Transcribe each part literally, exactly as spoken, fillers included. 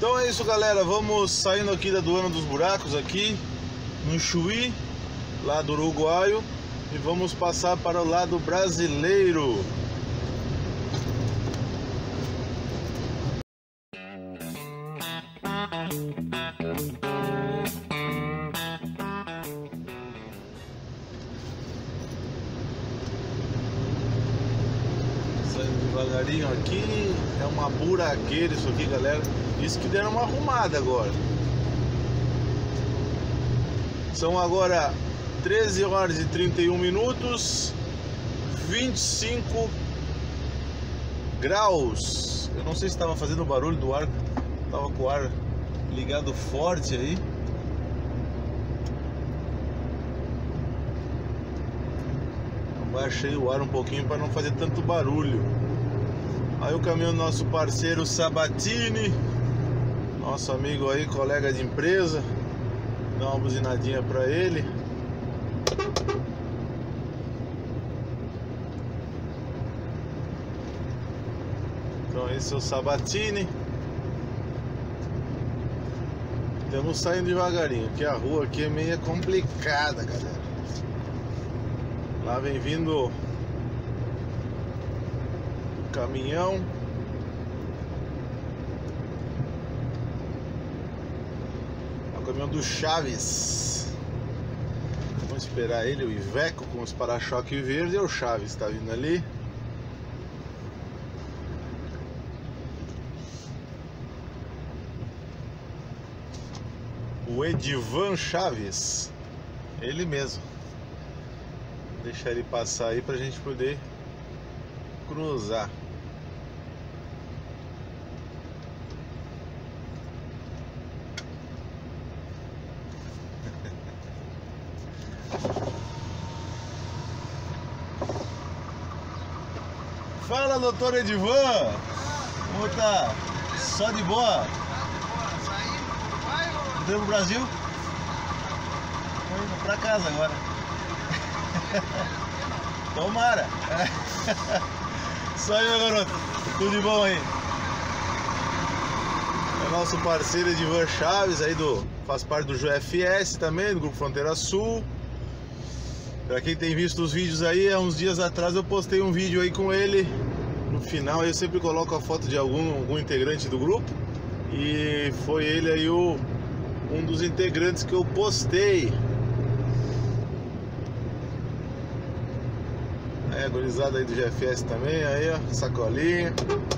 Então é isso, galera, vamos saindo aqui da aduana dos buracos aqui no Chuí, lá do uruguaio, e vamos passar para o lado brasileiro. Saindo devagarinho aqui, é uma buraqueira isso aqui, galera. Isso que deram uma arrumada agora. São agora treze horas e trinta e um minutos, vinte e cinco graus. Eu não sei se estava fazendo barulho do ar, estava com o ar ligado forte aí. Baixei o ar um pouquinho para não fazer tanto barulho. Aí o caminhão do nosso parceiro Sabatini, nosso amigo aí, colega de empresa. Dá uma buzinadinha para ele. Então esse é o Sabatini. Estamos saindo devagarinho, que a rua aqui é meio complicada, galera. Lá vem vindo o caminhão. É o caminhão do Chaves. Vamos esperar ele, o Iveco com os para-choque verde. E o Chaves está vindo ali. O Edivan Chaves, ele mesmo. Deixar ele passar aí pra gente poder cruzar. Fala, doutor Edivan! Como tá? Só de boa? Voltando pro Brasil? Tô indo pra casa agora. Tomara. Isso aí, meu garoto. Tudo de bom aí. É nosso parceiro Edivan Chaves aí do, faz parte do J F S também, do Grupo Fronteira Sul. Pra quem tem visto os vídeos aí, há uns dias atrás eu postei um vídeo aí com ele. No final eu sempre coloco a foto de algum, algum integrante do grupo. E foi ele aí o, um dos integrantes que eu postei. É, gurizada aí do G F S também, aí ó, sacolinha.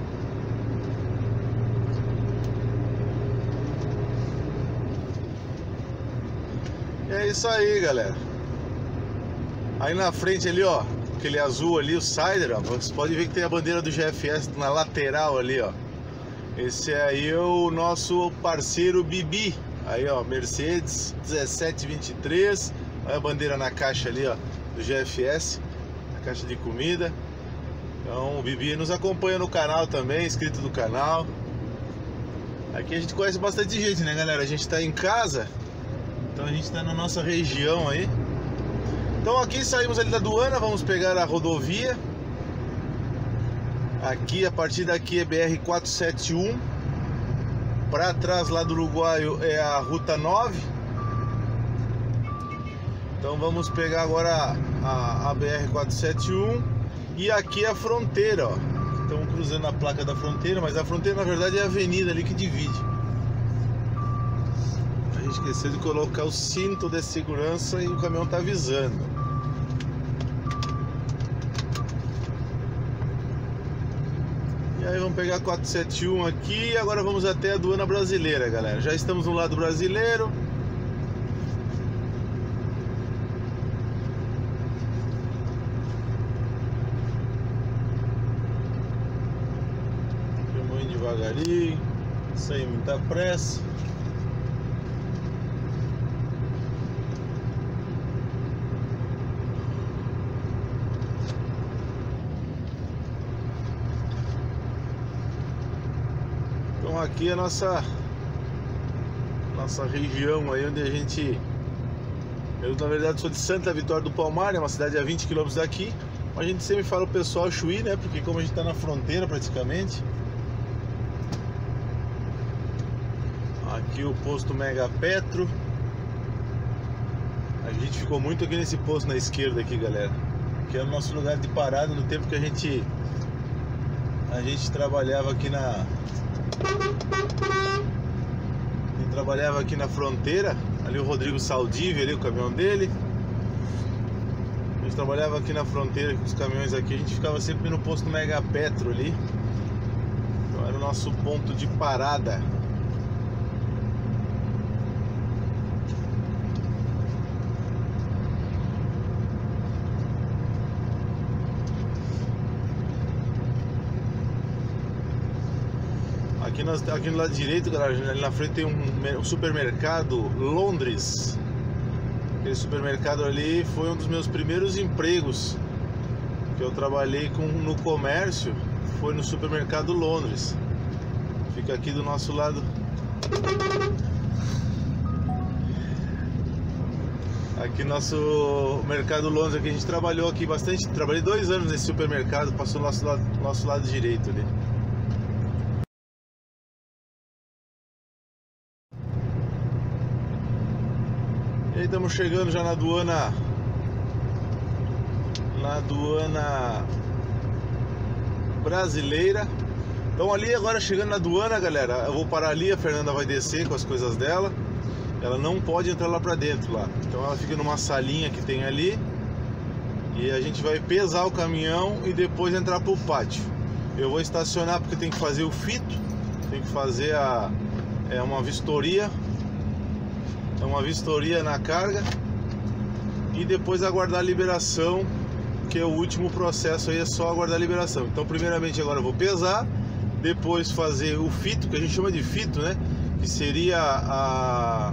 E é isso aí, galera. Aí na frente ali, ó, aquele azul ali, o Sider, ó, você pode ver que tem a bandeira do G F S na lateral ali, ó. Esse aí é o nosso parceiro Bibi. Aí, ó, Mercedes dezessete vinte e três. Olha a bandeira na caixa ali, ó, do G F S. Caixa de comida. Então o Bibi nos acompanha no canal também, inscrito do canal. Aqui a gente conhece bastante gente, né, galera? A gente tá em casa, então a gente tá na nossa região aí. Então aqui saímos ali da aduana, vamos pegar a rodovia. Aqui, a partir daqui é B R quatrocentos e setenta e um. Para trás lá do uruguaio é a ruta nove. Então vamos pegar agora a, a B R quatrocentos e setenta e um. E aqui é a fronteira, ó. Estamos cruzando a placa da fronteira, mas a fronteira na verdade é a avenida ali que divide. A gente esqueceu de colocar o cinto de segurança e o caminhão tá avisando. E aí vamos pegar a quatrocentos e setenta e um aqui e agora vamos até a aduana brasileira, galera. Já estamos no lado brasileiro. Devagarinho, sem muita pressa. Então aqui é a nossa nossa região aí onde a gente... Eu na verdade sou de Santa Vitória do Palmar, é uma cidade a vinte quilômetros daqui. Mas a gente sempre fala o pessoal Chuí, né? Porque como a gente tá na fronteira praticamente. Aqui o posto Mega Petro. A gente ficou muito aqui nesse posto na esquerda aqui, galera, que é o nosso lugar de parada no tempo que a gente a gente trabalhava aqui na a gente trabalhava aqui na fronteira. Ali o Rodrigo Saldive, ali o caminhão dele. A gente trabalhava aqui na fronteira com os caminhões aqui. A gente ficava sempre no posto Mega Petro ali. Então era o nosso ponto de parada. Aqui, nós, aqui no lado direito, galera, ali na frente tem um, um supermercado Londres. Aquele supermercado ali foi um dos meus primeiros empregos que eu trabalhei com, no comércio. Foi no supermercado Londres. Fica aqui do nosso lado. Aqui nosso mercado Londres, aqui a gente trabalhou aqui bastante. Trabalhei dois anos nesse supermercado, passou no nosso lado, nosso lado direito ali. E aí estamos chegando já na aduana Na aduana brasileira. Então ali agora chegando na aduana, galera, eu vou parar ali, a Fernanda vai descer com as coisas dela. Ela não pode entrar lá pra dentro lá. Então ela fica numa salinha que tem ali. E a gente vai pesar o caminhão e depois entrar pro pátio. Eu vou estacionar porque tem que fazer o fito. Tem que fazer a é uma vistoria. É uma vistoria na carga e depois aguardar a liberação, que é o último processo aí, é só aguardar a liberação. Então primeiramente agora eu vou pesar, depois fazer o fito, que a gente chama de fito, né? Que seria a,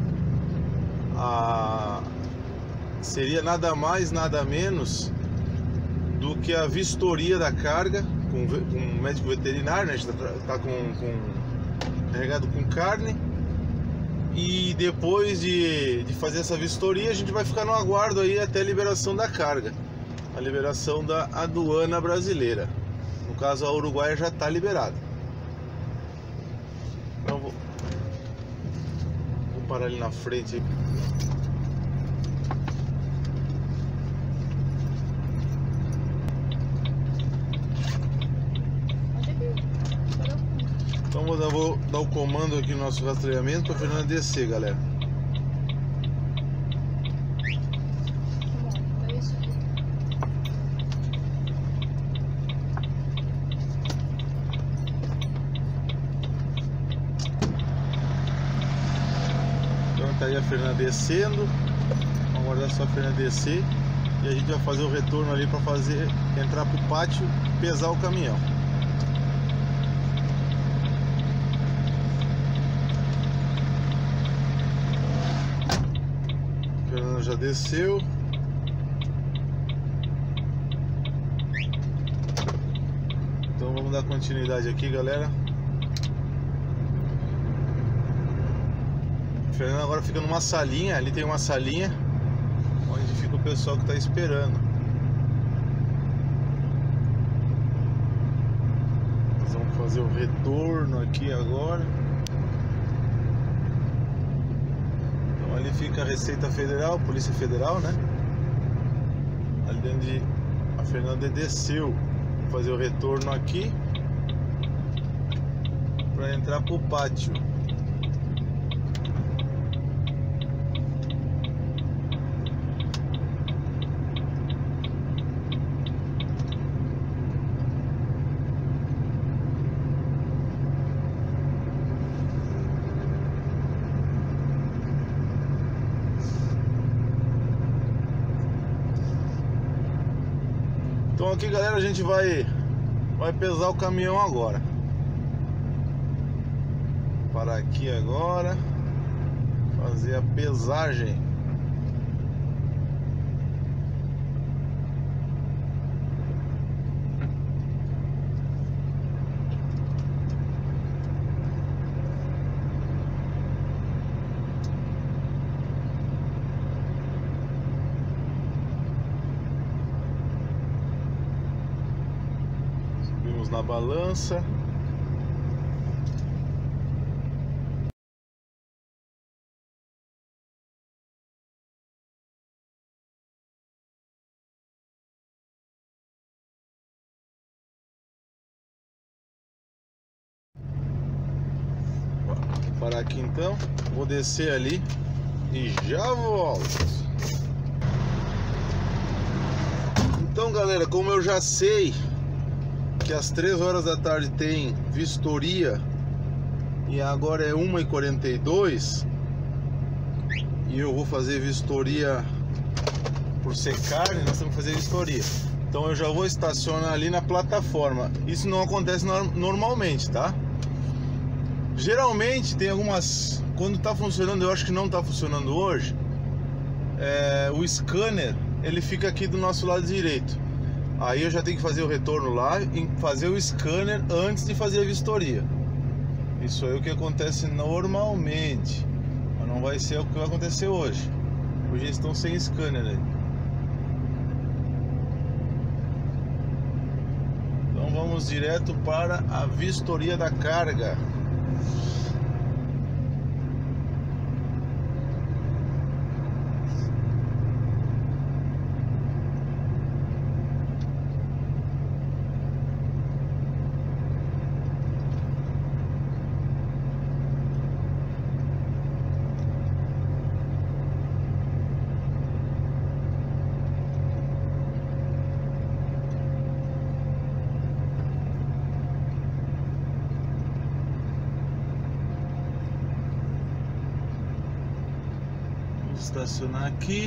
a seria nada mais, nada menos do que a vistoria da carga com, com um médico veterinário, né? A gente tá, tá com, com carregado com carne. E depois de, de fazer essa vistoria, a gente vai ficar no aguardo aí até a liberação da carga, a liberação da aduana brasileira. No caso, a uruguaia já está liberada. Então vou, vou parar ali na frente. Então vou dar, vou dar o comando aqui no nosso rastreamento para a Fernanda descer, galera. Então tá aí a Fernanda descendo. Vamos aguardar só a Fernanda descer e a gente vai fazer o retorno ali para fazer entrar pro pátio, pesar o caminhão. Já desceu. Então vamos dar continuidade aqui, galera. A Fernanda agora fica numa salinha. Ali tem uma salinha onde fica o pessoal que está esperando. Nós vamos fazer o retorno aqui agora. Ali fica a Receita Federal, Polícia Federal, né? Ali dentro de... a Fernanda desceu. Vou fazer o retorno aqui para entrar pro pátio. Então aqui, galera, a gente vai vai pesar o caminhão agora. Parar aqui agora, fazer a pesagem. Na balança. aqui então. Vou descer ali e já volto. Então, galera, como eu já sei que às três horas da tarde tem vistoria e agora é uma e quarenta e dois e eu vou fazer vistoria por ser carne, nós temos que fazer vistoria. Então eu já vou estacionar ali na plataforma. Isso não acontece normalmente, tá? Geralmente tem algumas... Quando tá funcionando, eu acho que não tá funcionando hoje, é, o scanner ele fica aqui do nosso lado direito. Aí eu já tenho que fazer o retorno lá e fazer o scanner antes de fazer a vistoria. Isso aí é o que acontece normalmente, mas não vai ser o que vai acontecer hoje. Hoje eles estão sem scanner aí. Então vamos direto para a vistoria da carga. Estacionar aqui.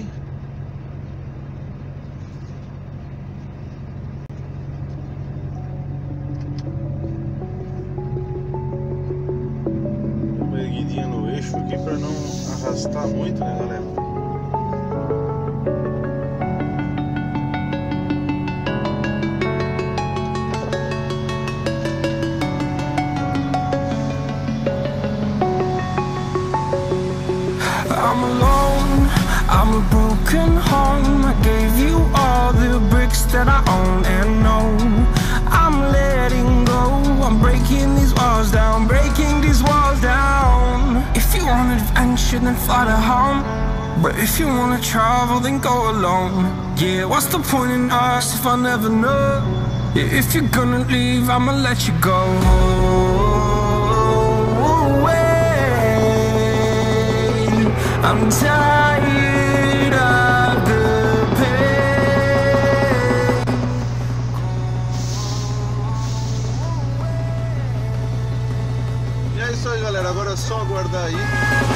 Uma erguidinha no eixo aqui para não arrastar muito, né, galera? I'm alone, I'm a broken home. I gave you all the bricks that I own and know. I'm letting go, I'm breaking these walls down, breaking these walls down. If you want adventure, then fly to home. But if you wanna travel, then go alone. Yeah, what's the point in us if I never know? Yeah, if you're gonna leave, I'ma let you go. I'm tired of the pain. E é isso aí, galera. Agora é só aguardar aí.